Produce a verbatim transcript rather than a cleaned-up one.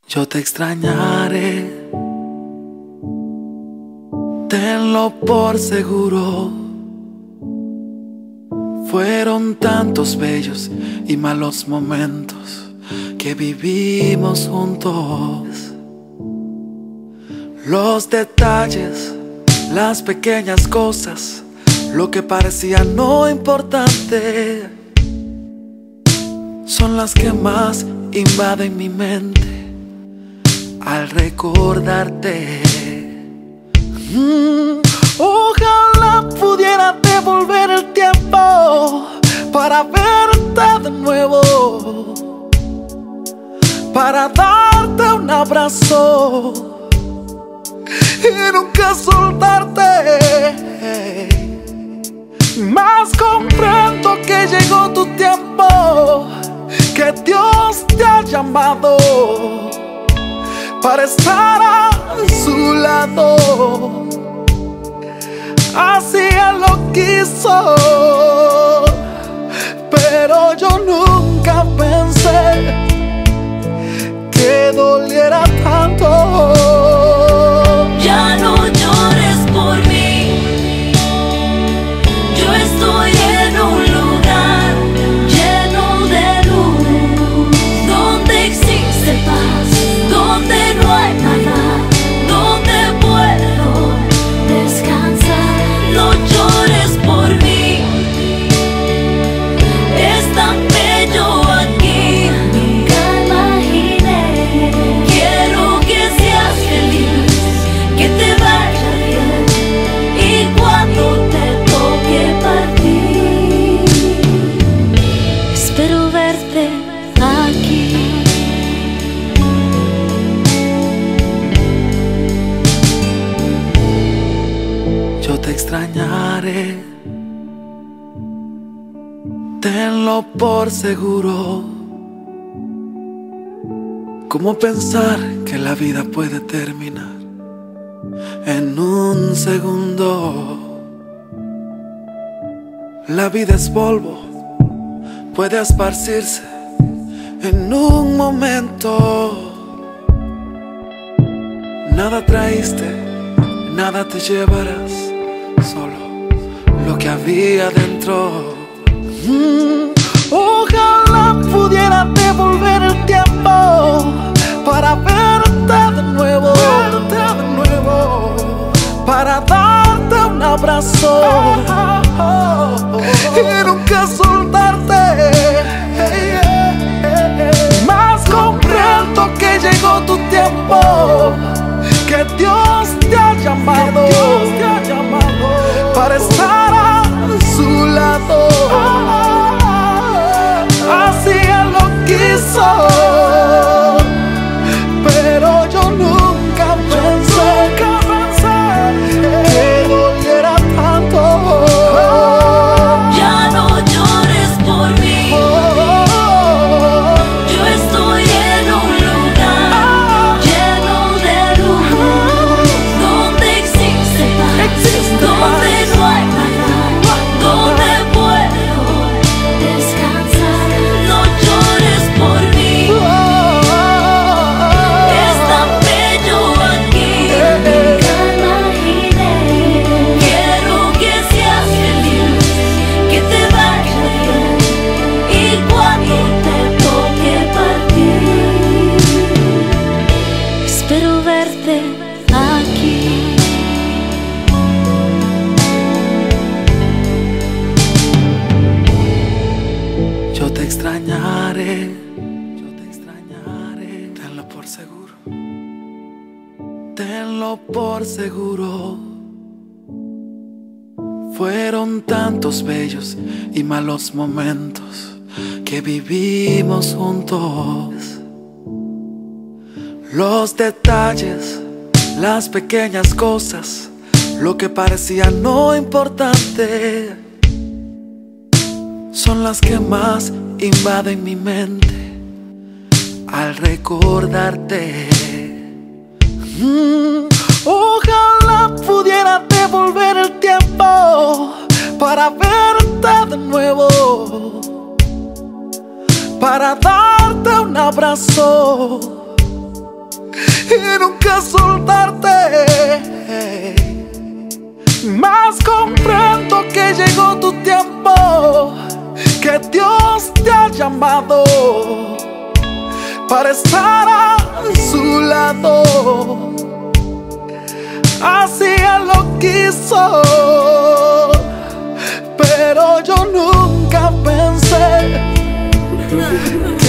Yo te extrañaré, tenlo por seguro. Fueron tantos bellos y malos momentos que vivimos juntos. Los detalles, las pequeñas cosas, lo que parecía no importante, son las que más invaden mi mente al recordarte. mm, Ojalá pudiera devolver el tiempo para verte de nuevo, para darte un abrazo y nunca soltarte. Mas comprendo que llegó tu tiempo, que Dios te ha llamado para estar a su lado. Así Él lo quiso, pero yo nunca pensé que doliera tanto. Ya no llores por mí, yo estoy en un lugar lleno de luz, donde existe paz, donde no hay nada, donde puedo descansar. No llores por mí, es tan bello aquí, nunca imaginé. Quiero que seas feliz, que te vaya bien, y cuando te toque partir, espero verte aquí. Yo te extrañaré, tenlo por seguro. ¿Cómo pensar que la vida puede terminar en un segundo? La vida es polvo, puede esparcirse en un momento. Nada traíste, nada te llevarás, solo lo que había dentro. mm, Ojalá pudiera devolver el tiempo para verte de nuevo, verte de nuevo, para darte un abrazo y nunca soltarte. Mas comprendo que llegó tu tiempo, que Dios te ha llamado, Dios te ha llamado para estar a su lado. Así Él lo quiso, pero yo nunca pensé, nunca pensé que doliera tanto. Ya no llores por mí, yo estoy en un lugar lleno de luz, donde existe paz, donde no hay nada, donde puedo descansar. No llores por mí, es tan bello aquí, nunca imaginé. Quiero que seas feliz, que te vaya bien, y cuando te toque partir, espero verte aquí. Yo te extrañaré, yo te extrañaré, tenlo por seguro, tenlo por seguro. Fueron tantos bellos y malos momentos que vivimos juntos. Los detalles, las pequeñas cosas, lo que parecía no importante, son las que más invaden mi mente al recordarte. mm, Ojalá pudiera devolver el tiempo para verte de nuevo, para darte un abrazo y nunca soltarte. Más comprendo que llegó tu tiempo, que Dios te ha llamado para estar a su lado. Así Él lo quiso, pero yo nunca pensé